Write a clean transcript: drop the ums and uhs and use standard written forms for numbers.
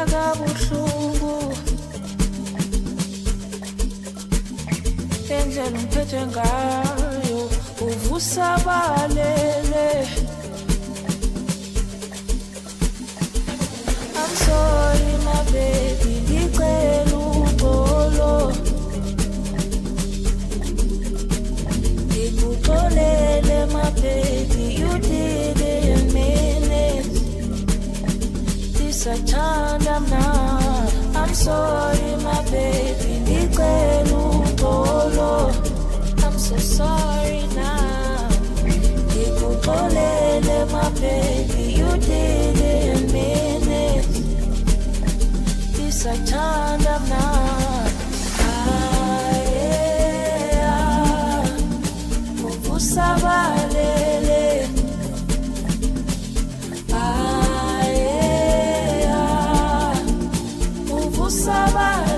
kabuhlungu indlela ungiphethe ngayo uvusabalele. I'm sorry my baby, ngicela uxolo, ngikuxolele my baby, you didn't mean it. Disathanda mna. I'm sorry my baby, ngicela uxolo, I'm so sorry now. Ngikuxolele my baby, you didn't mean it. Disathanda mna. Uvusabalele. Uvusabalele.